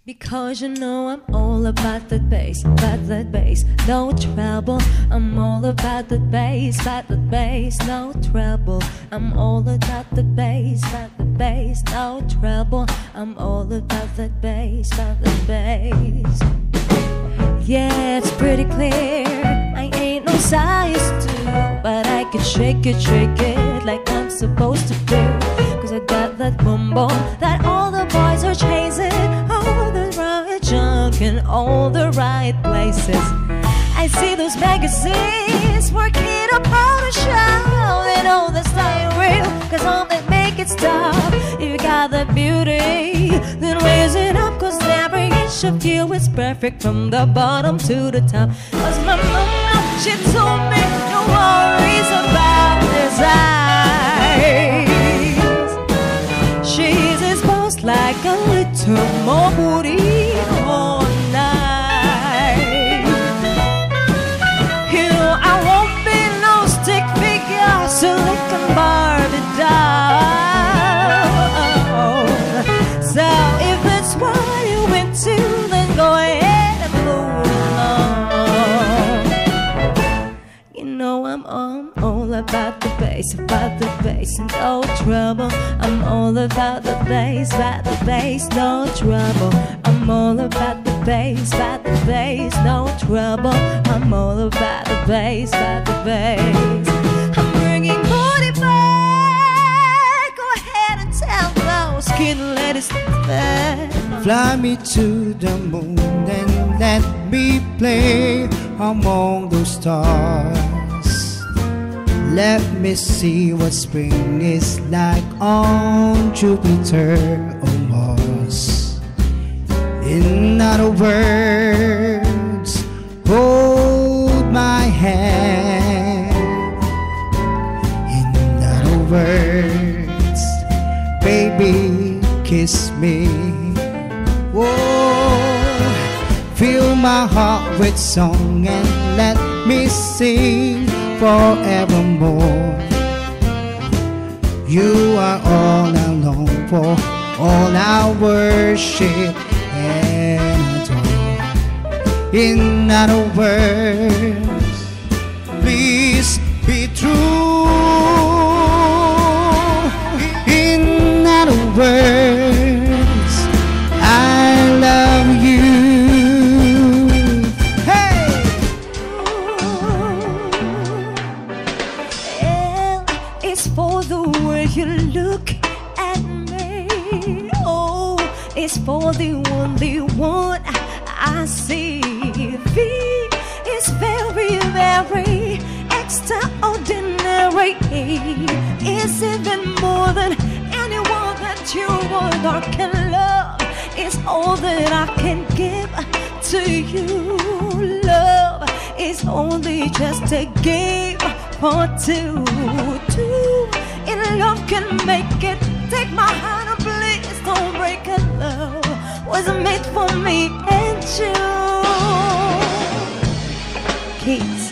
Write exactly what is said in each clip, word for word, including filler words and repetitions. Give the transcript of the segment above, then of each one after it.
Because you know I'm all about the bass, about the bass, no trouble. I'm all about the bass, about the bass, no trouble. I'm all about the bass, about the bass, no trouble. I'm all about the bass, about the bass. Yeah, it's pretty clear, I ain't no size two, but I can shake it, shake it like I'm supposed to do. Cause I got that boom boom that all the boys are chasing, all the right junk in all the right places. I see those magazines working up on a show. They know that's not real, cause all they make it stop. If you got the beauty, then raise it up, cause every inch of you is perfect from the bottom to the top. Cause my mama, she told me no worries about his eyes. She's exposed like a little more booty all night. You know I won't be no stick figure, silicon Barbie doll. So if that's what you into, then go ahead and move along. You know I'm all, all about the bass, about the bass, and no trouble. I'm all about the bass, about the bass, no trouble. I'm all about the bass, about the bass, no trouble. I'm all about the bass, about the bass. I'm bringing booty back. Go ahead and tell those skin ladies that. Fly me to the moon and let me play among those stars. Let me see what spring is like on Jupiter or Mars. In other words, hold my hand. In other words, baby, kiss me. Whoa, fill my heart with song and let me sing forevermore. You are all I long for, all I worship and adore. In other words, please be true. In other words, I love you. For the way you look at me, oh, it's for the only one I see. V is very, very extraordinary. It's even more than anyone that you would or can love. It's all that I can give to you. Love is only just a game for two. Two in love can make it. Take my hand and please don't break it. Love wasn't made for me and you. Keys.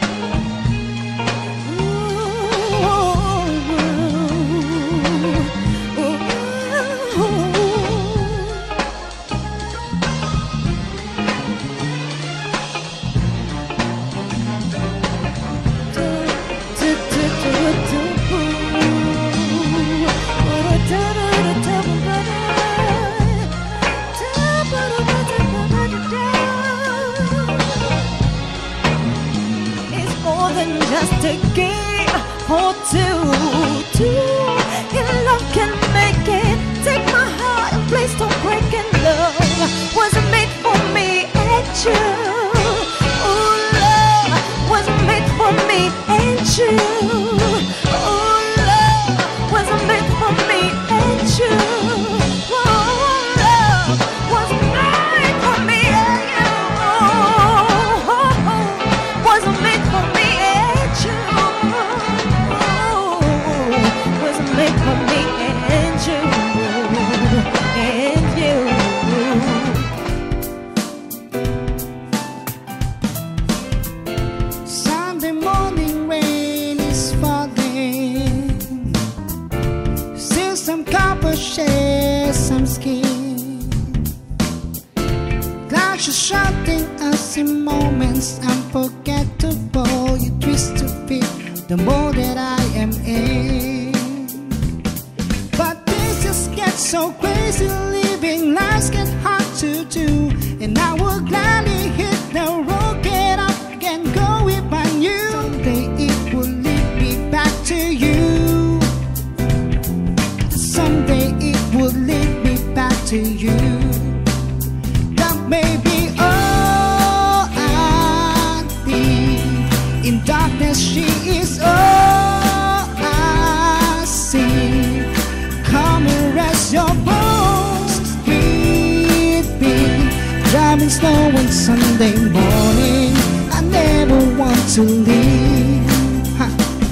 Just a game for two. Two in love can make it. Take my heart and please don't break it. Love wasn't made for me and you. Oh, love wasn't made for me and you. Oh, love wasn't made for me and you. Oh, love wasn't made for me and you. Oh, oh, oh, wasn't made for me. Sunday morning rain is falling. Still some copper share some skin. you something else in moments unforgettable. You twist to fit the mold that I am in. But this just gets so crazy, living lives get hard to do. And I will gladly hit the road, get up and go if I knew someday it will lead me back to you. Someday it will lead me back to you. That may be all I need. In darkness she is all I see. Come and rest your bones with me. Driving slow on Sunday morning, I never want to leave. Ha.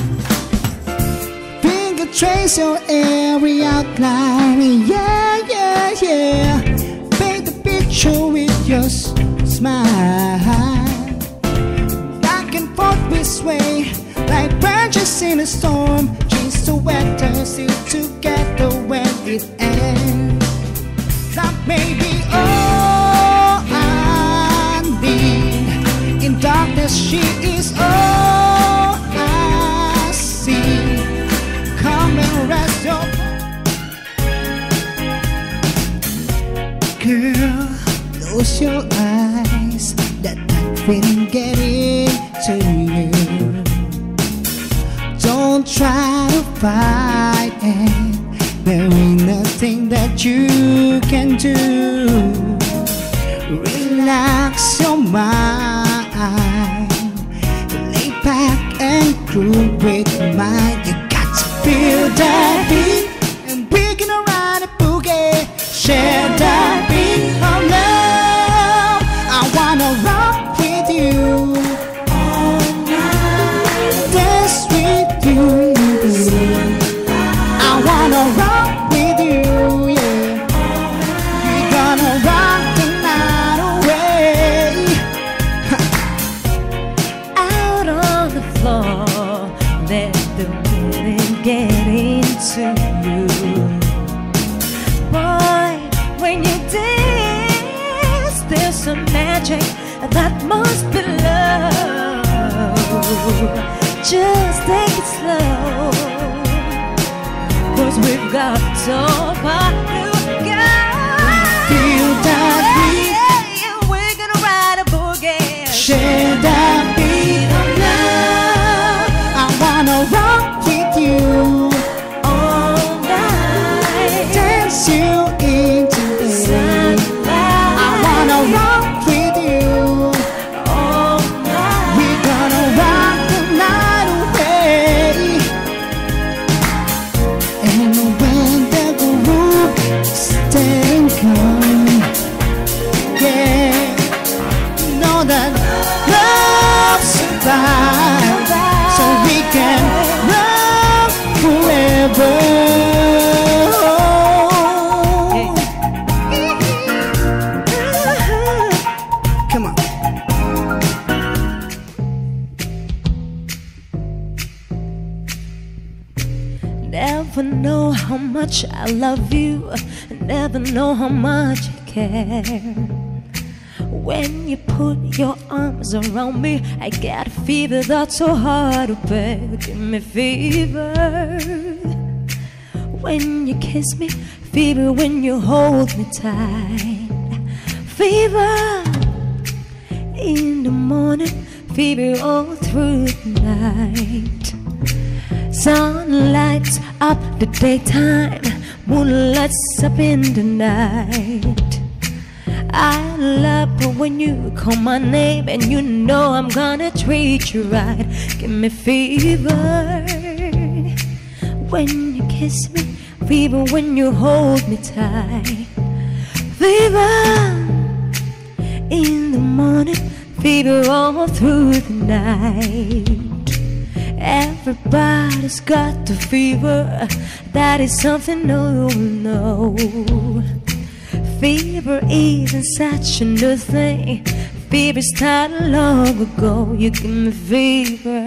Finger trace your every outline, yeah, yeah, yeah. Paint the picture with your smile. Back and forth we sway like branches in a storm. Change the weather, still together when it ends. That may be all I need. In darkness she is all I see. Come and rest your girl, close your eyes. Let that feeling get into you. Don't try to fight it. There ain't nothing that you can do. Relax your mind, lay back and groove with mine. You got to feel that beat and begin to ride a boogie. Share that beat of love. I wanna rock with you all night, dance with you. I wanna rock with you, yeah. We're gonna rock the night away. Out on the floor, let the rhythm get into you. Boy, when you dance, there's some magic that must be love. Just take it slow, 'cause we've got so far to go. Feel that beat, Yeah, yeah, we're gonna ride a boogie. share that beat of love. I wanna rock with you All night, dance you into the sunlight. I wanna rock with you. All night, We're gonna rock the night away. And when the groove staying calm, yeah, know that love survives, so we can love forever. Come on. never know how much I love you. Never know how much I care. When you put your arms around me, I get a fever that's so hard to bear. Give me fever when you kiss me, fever when you hold me tight, fever in the morning, fever all through the night. Sun lights up the daytime, moon lights up in the night. I love it when you call my name and you know I'm gonna treat you right. Give me fever when you kiss me, fever when you hold me tight, fever in the morning, fever all through the night. Everybody's got the fever, that is something no one knows. Fever isn't such a new thing. Fever started long ago. You give me fever.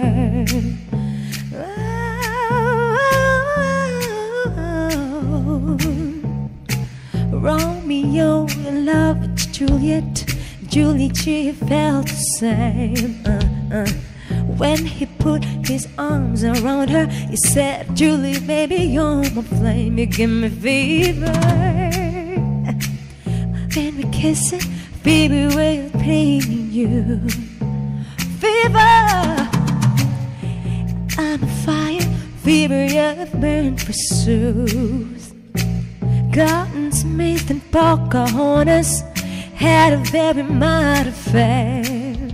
Oh, Romeo in love with Juliet, Julie G felt the same. Uh, uh. When he put his arms around her, he said, Julie, baby, you're my flame, you give me fever. Then we kiss it, baby, we're playing you. Fever, I'm a fire, fever, you've burned pursues. Gordon Smith and Pocahontas had a very mild affair.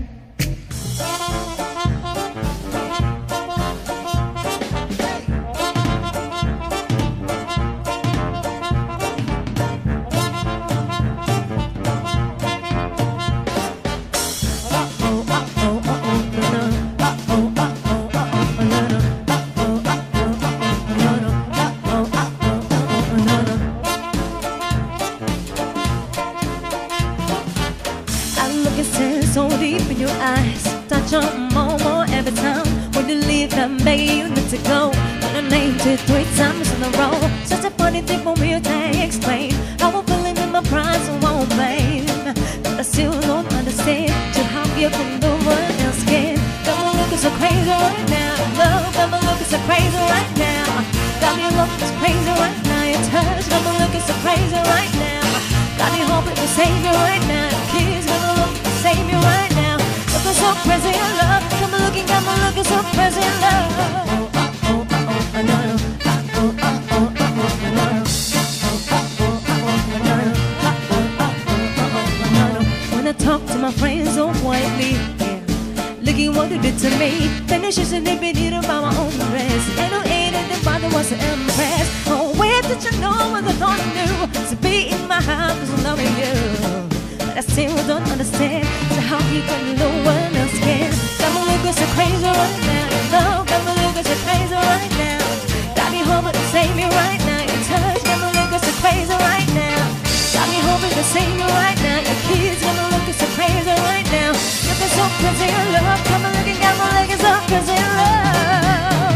So deep in your eyes, touch on more, more every time. When you leave them, baby, you need to go. When I named it three times in a row, such a funny thing for me to explain. I was feeling in my pride, so I won't blame. But I still don't understand just how you can do what else can. Got me looking so crazy right now, love. Got me looking so crazy right now. Got me looking so crazy right now. Your touch got me looking so crazy right now. Got me hoping to save you right now. Kids got me looking to save me right now. Looking so crazy in love. Got me looking, got me looking so crazy in love. Oh, oh, oh, oh, oh, no, no. Oh, oh, oh, oh, oh, no, no. Oh, oh, oh, oh, no, no. Oh, oh, oh, oh, no, no. When I talk to my friends so quietly, yeah, looking what you did to me. Then they should say they been eating by my own dress. And who ate it, the father was impressed. Oh, where did you know what I thought I knew? To be in my house is loving you. But I still don't understand so how you can know what else can. Got me looking so crazy right now. Love, got me looking so crazy right now. Got me hoping to save me right now. Your touch got me looking so crazy right now. Got me hoping to save me right now. Your kids got me looking so crazy right now. Looking so crazy in love. Got me looking, got me looking so crazy in love.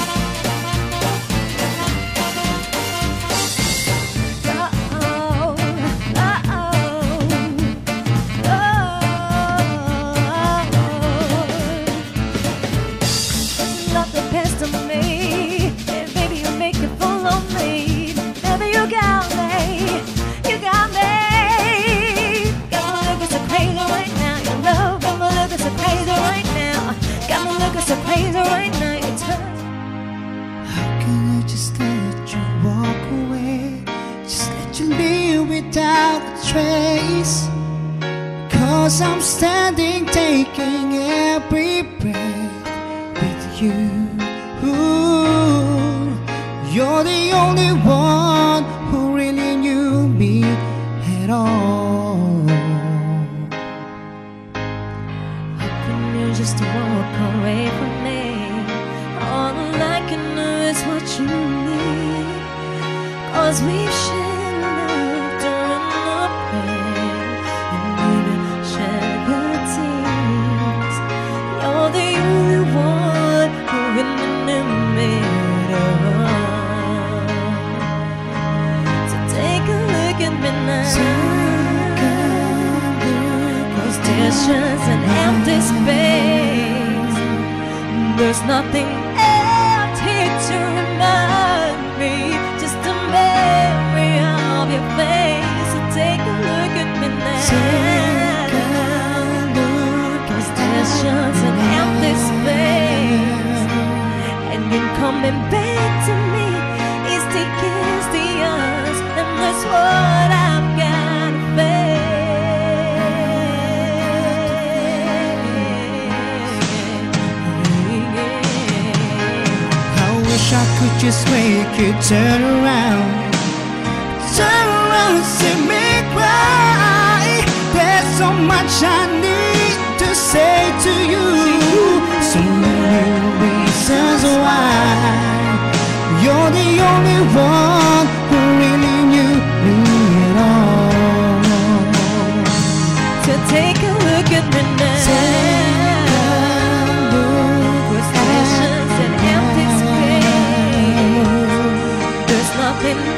So crazy right now, it's her. How can I just let you walk away? Just let you leave without a trace. Cause I'm standing, taking every breath with you. Ooh, you're the only one who really knew me at all. How can you just walk away from me? All I can know is what you need. Cause we've shared laughter and the pain, and even shared good tears. You're the only one who really knew me at all. So take a look at me now. Cause there's just an empty space. There's nothing else here to remind me, just a memory of your face. So take a look at me now. Take a look. Cause there's just an empty space, and then coming back to me is the kiss, the us, and that's what I've got to face. I could just make you turn around, turn around and see me cry. There's so much I need to say to you, so many reasons why. You're the only one who really knew me at all. So take a look at me now. There's nothing